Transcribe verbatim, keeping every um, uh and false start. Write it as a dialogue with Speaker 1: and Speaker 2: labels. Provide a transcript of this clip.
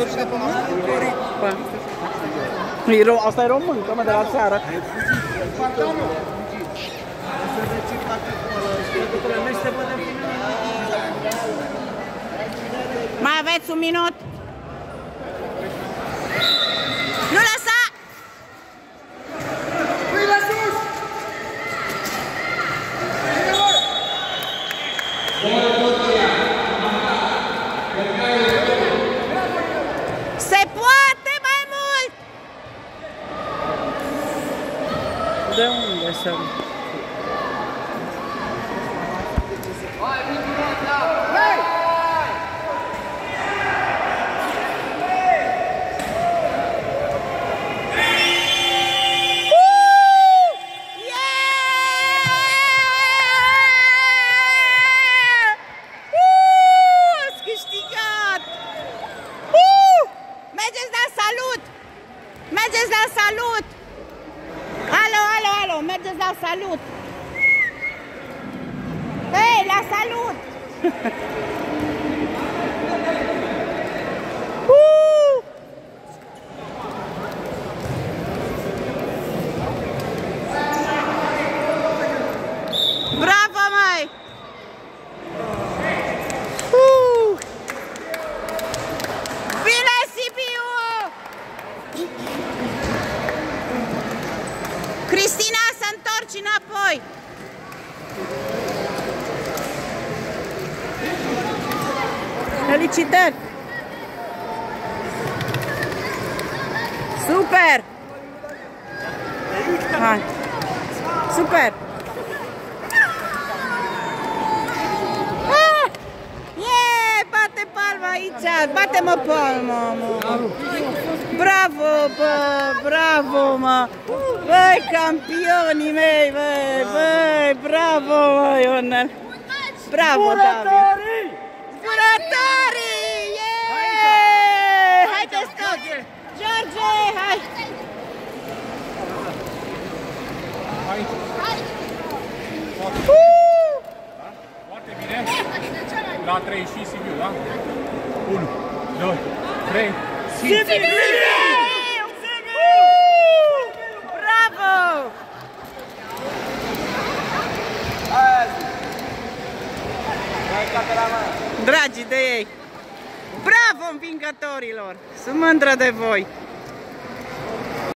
Speaker 1: Asta e româncă, mă, de la țară.
Speaker 2: Mai aveți un minut? Nu lăsa! Se poate mai mult!
Speaker 1: De unde să...
Speaker 2: Mergeți la salut! Alo, alo, alo, mergeți la salut! Hei, la salut! uh! Bravo, mai! Uh! Bine, Sibiu! Cristina, să întorci înapoi! Felicitări! Super! Hai! Super! Ah! Yeah! Bate palma aici! Bate-mă palma, mă! Bravo, bă! Bravo, mă! Băi, campionii mei, băi! Băi, bravo, mă, Ionel! Bravo, David! Zburătorii! Yeah! Haideți toți! George, hai! Uh!
Speaker 3: Foarte bine! La trei și Sibiu, da? unu, doi, trei, Sibiu!
Speaker 2: Sibiu! Bravo! Dragii de ei! Bravo, învingătorilor! Sunt mândră de voi!